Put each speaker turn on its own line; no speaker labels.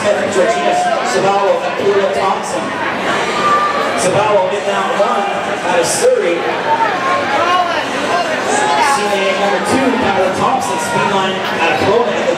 Smith, Georgina Savallo, and Kayla Thompson. Savallo in that one out of Surrey. CNA number 2, Kyla Thompson, speed line out of Kelowna.